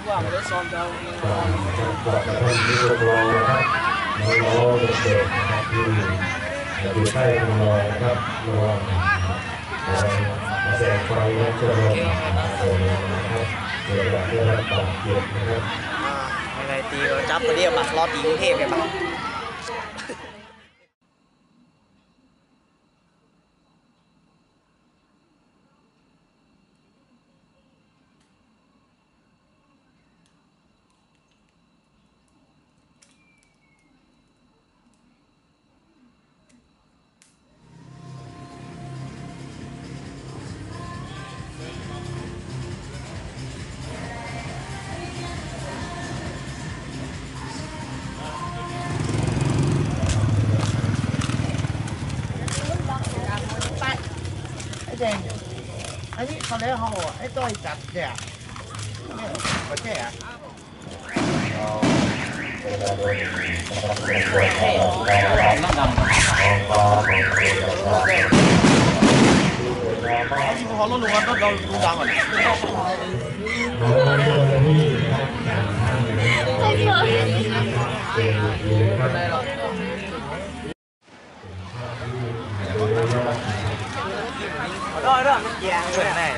ว่าไม่ได้ซ้อมเดิมบอกกับท่านที่รอนะครับน้องๆเด็กๆนะครับที่อยู่ใกล้คุณรอนะครับรอมาแสดงความรักเชื่อมนะครับเกิดจากได้รับบาดเจ็บนะครับอะไรตีเราจับตัวเดียวมารอตีกรุงเทพเลยปะอันนี้เขาเรียกเขาไอ้ต้อยจัดเนี่ยเขาแก่พอเราลงแล้วเราดูดังก่อนđó nó vàng rồi này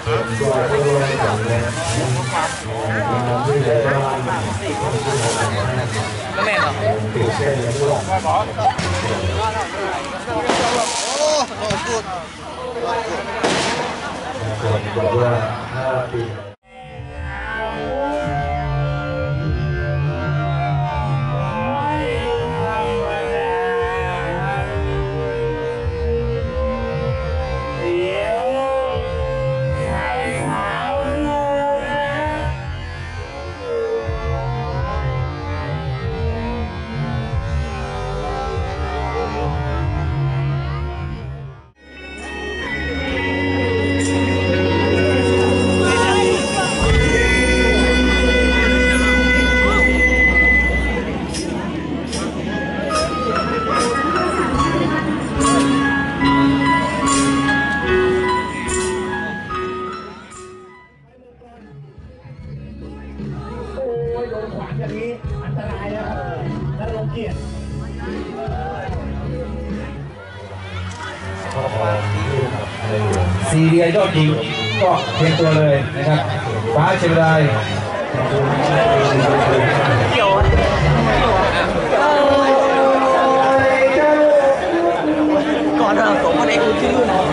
cái mẹ nào ซีเรียยอดยิงก็เพียงตัวเลยนะครับฟ้าเชียงรายก่อนเราส่งมาในคือชื่อ